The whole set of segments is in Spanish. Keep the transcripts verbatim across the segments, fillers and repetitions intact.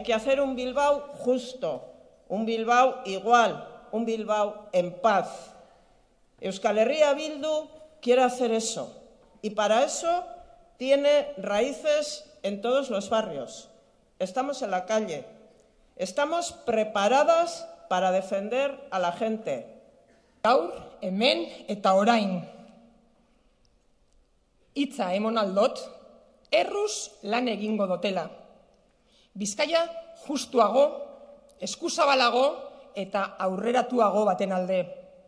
que hacer un Bilbao justo, un Bilbao igual, un Bilbao en paz. Euskal Herria Bildu quiere hacer eso y para eso tiene raíces en todos los barrios. Estamos en la calle, estamos preparadas para defender a la gente. Gaur, hemen eta orain. Hitza emon aldot, erruz lan egingo dotela. Bizkaia justuago, eskuzabalago eta aurreratuago baten alde.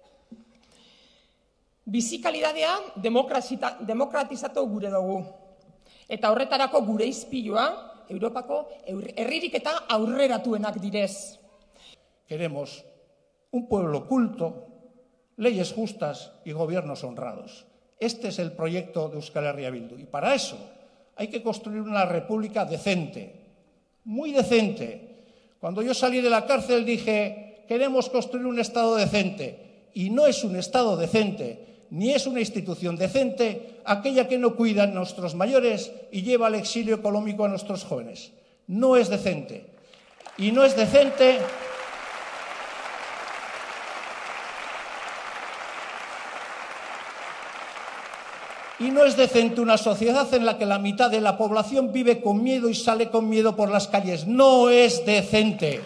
Bizikalidadea demokratizatu gure dugu. Eta horretarako gure izpilua, Europako herririk eta aurreratuenak direz. Queremos un pueblo culto, leyes justas y gobiernos honrados. Este es el proyecto de Euskal Herria Bildu. Y para eso hay que construir una república decente, muy decente. Cuando yo salí de la cárcel dije, queremos construir un Estado decente. Y no es un Estado decente, ni es una institución decente aquella que no cuida a nuestros mayores y lleva al exilio económico a nuestros jóvenes. No es decente. Y no es decente... Y no es decente una sociedad en la que la mitad de la población vive con miedo y sale con miedo por las calles. No es decente.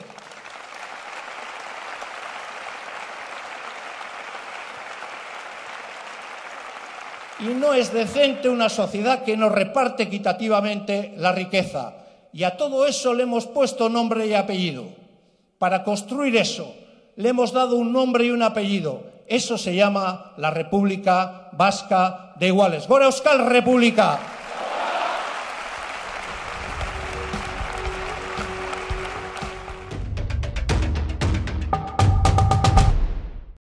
Y no es decente una sociedad que no reparte equitativamente la riqueza. Y a todo eso le hemos puesto nombre y apellido. Para construir eso, le hemos dado un nombre y un apellido. Eso se llama la República Vasca de Iguales. ¡Gora Euskal República!